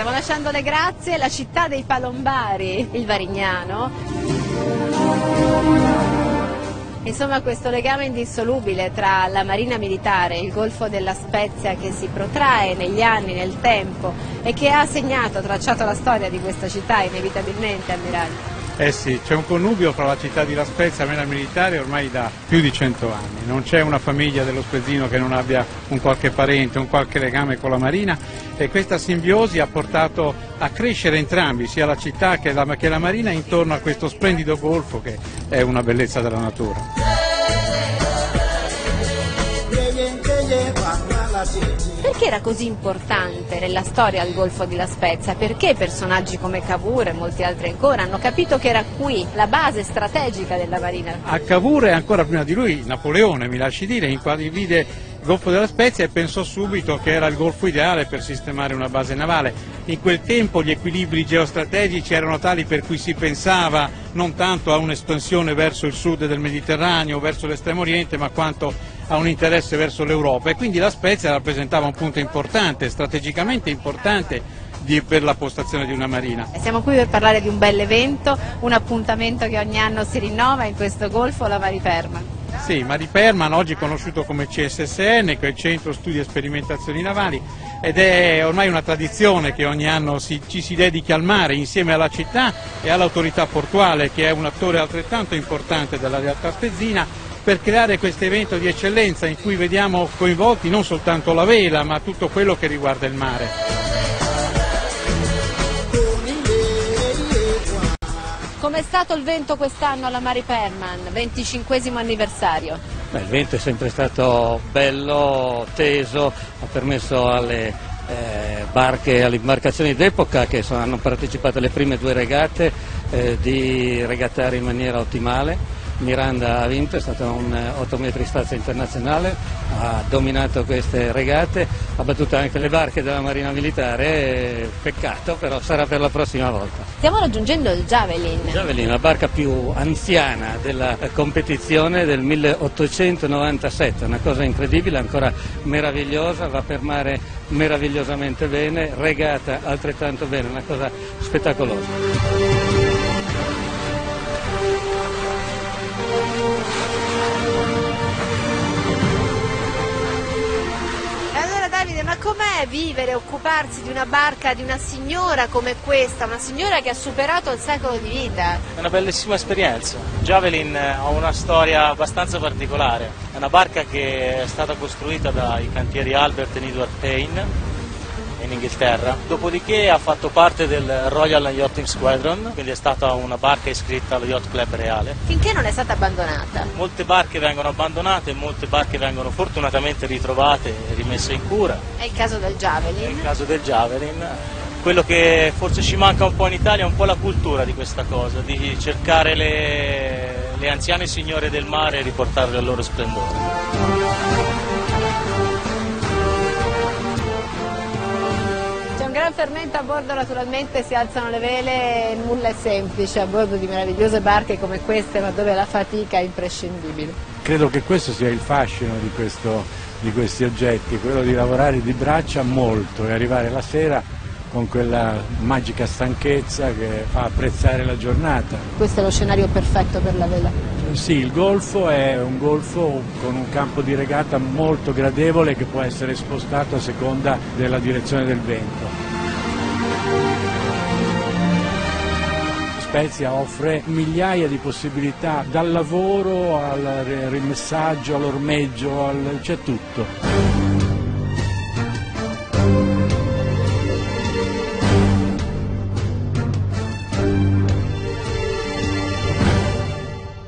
Stiamo lasciando le Grazie, la città dei palombari, il Varignano. Insomma, questo legame indissolubile tra la Marina Militare e il Golfo della Spezia che si protrae negli anni, nel tempo e che ha segnato, tracciato la storia di questa città inevitabilmente, Ammirante. Eh sì, c'è un connubio fra la città di La Spezia e la Marina Militare ormai da più di 100 anni. Non c'è una famiglia dello Spezzino che non abbia un qualche parente, un qualche legame con la Marina, e questa simbiosi ha portato a crescere entrambi, sia la città che la Marina, intorno a questo splendido golfo che è una bellezza della natura. Perché era così importante nella storia il Golfo di La Spezia? Perché personaggi come Cavour e molti altri ancora hanno capito che era qui la base strategica della Marina? A Cavour e ancora prima di lui Napoleone, mi lasci dire, in quali vide il Golfo della Spezia e pensò subito che era il golfo ideale per sistemare una base navale. In quel tempo gli equilibri geostrategici erano tali per cui si pensava non tanto a un'espansione verso il sud del Mediterraneo, verso l'estremo oriente, ma quanto a un interesse verso l'Europa, e quindi La Spezia rappresentava un punto importante, strategicamente importante per la postazione di una marina. Siamo qui per parlare di un bel evento, un appuntamento che ogni anno si rinnova in questo golfo, la Mariperman. Sì, Mariperman, oggi conosciuto come CSSN, che è il Centro Studi e Sperimentazioni Navali, ed è ormai una tradizione che ogni anno ci si dedichi al mare insieme alla città e all'autorità portuale, che è un attore altrettanto importante della realtà spezzina, per creare questo evento di eccellenza in cui vediamo coinvolti non soltanto la vela, ma tutto quello che riguarda il mare. Com'è stato il vento quest'anno alla Mariperman, 25° anniversario? Il vento è sempre stato bello, teso, ha permesso alle barche, alle imbarcazioni d'epoca che hanno partecipato alle prime 2 regate di regattare in maniera ottimale. Miranda ha vinto, è stato un 8 metri stazza internazionale, ha dominato queste regate, ha battuto anche le barche della Marina Militare, peccato, però sarà per la prossima volta. Stiamo raggiungendo il Javelin. Javelin, la barca più anziana della competizione, del 1897, una cosa incredibile, ancora meravigliosa, va per mare meravigliosamente bene, regata altrettanto bene, una cosa spettacolosa. Ma com'è vivere e occuparsi di una barca di una signora come questa, una signora che ha superato il secolo di vita? È una bellissima esperienza. Javelin ha una storia abbastanza particolare. È una barca che è stata costruita dai cantieri Albert e Edward Payne in Inghilterra, dopodiché ha fatto parte del Royal Yachting Squadron, quindi è stata una barca iscritta allo Yacht Club Reale. Finché non è stata abbandonata? Molte barche vengono abbandonate e molte barche vengono fortunatamente ritrovate e rimesse in cura. È il caso del Javelin? È il caso del Javelin. Quello che forse ci manca un po' in Italia è un po' la cultura di questa cosa, di cercare le anziane signore del mare e riportarle al loro splendore. Gran fermento a bordo, naturalmente si alzano le vele, nulla è semplice a bordo di meravigliose barche come queste, ma dove la fatica è imprescindibile. Credo che questo sia il fascino di questi oggetti, quello di lavorare di braccia molto e arrivare la sera con quella magica stanchezza che fa apprezzare la giornata. Questo è lo scenario perfetto per la vela? Sì, il golfo è un golfo con un campo di regata molto gradevole che può essere spostato a seconda della direzione del vento. Spezia offre migliaia di possibilità, dal lavoro al rimessaggio, all'ormeggio, c'è tutto.